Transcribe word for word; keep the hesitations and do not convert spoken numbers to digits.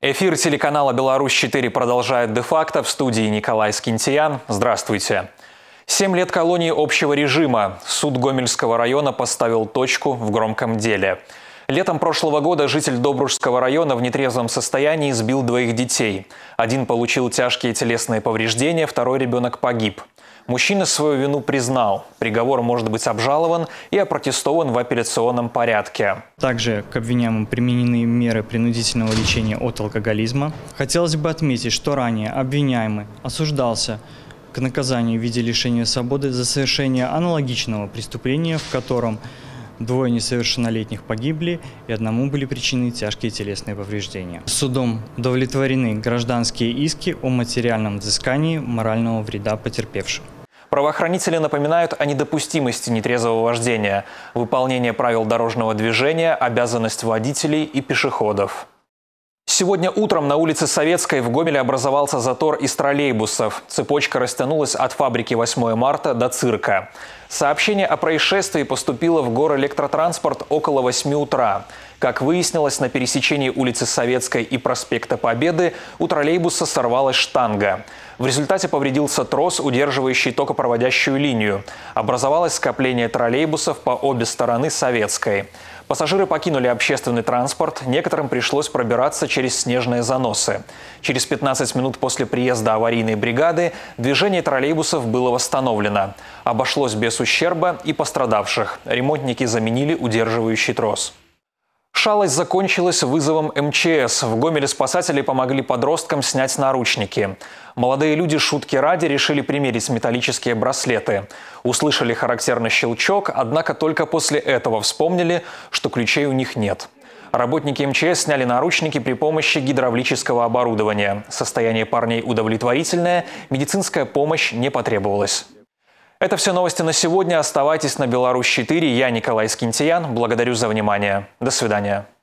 Эфир телеканала «Беларусь четыре» продолжает де-факто. В студии Николай Скинтиян. Здравствуйте. Семь лет колонии общего режима. Суд Гомельского района поставил точку в громком деле. Летом прошлого года житель Добружского района в нетрезвом состоянии избил двоих детей. Один получил тяжкие телесные повреждения, второй ребенок погиб. Мужчина свою вину признал. Приговор может быть обжалован и опротестован в апелляционном порядке. Также к обвиняемым применены меры принудительного лечения от алкоголизма. Хотелось бы отметить, что ранее обвиняемый осуждался к наказанию в виде лишения свободы за совершение аналогичного преступления, в котором двое несовершеннолетних погибли и одному были причинены тяжкие телесные повреждения. Судом удовлетворены гражданские иски о материальном взыскании морального вреда потерпевшим. Правоохранители напоминают о недопустимости нетрезвого вождения, выполнение правил дорожного движения, обязанность водителей и пешеходов. Сегодня утром на улице Советской в Гомеле образовался затор из троллейбусов. Цепочка растянулась от фабрики восьмое марта до цирка. Сообщение о происшествии поступило в Горэлектротранспорт около восьми утра. Как выяснилось, на пересечении улицы Советской и проспекта Победы у троллейбуса сорвалась штанга. В результате повредился трос, удерживающий токопроводящую линию. Образовалось скопление троллейбусов по обе стороны Советской. Пассажиры покинули общественный транспорт, некоторым пришлось пробираться через снежные заносы. Через пятнадцать минут после приезда аварийной бригады движение троллейбусов было восстановлено. Обошлось без ущерба и пострадавших. Ремонтники заменили удерживающий трос. Шалость закончилась вызовом эм че эс. В Гомеле спасатели помогли подросткам снять наручники. Молодые люди шутки ради решили примерить металлические браслеты. Услышали характерный щелчок, однако только после этого вспомнили, что ключей у них нет. Работники эм че эс сняли наручники при помощи гидравлического оборудования. Состояние парней удовлетворительное, медицинская помощь не потребовалась. Это все новости на сегодня. Оставайтесь на Беларусь четыре. Я Николай Скинтиян. Благодарю за внимание. До свидания.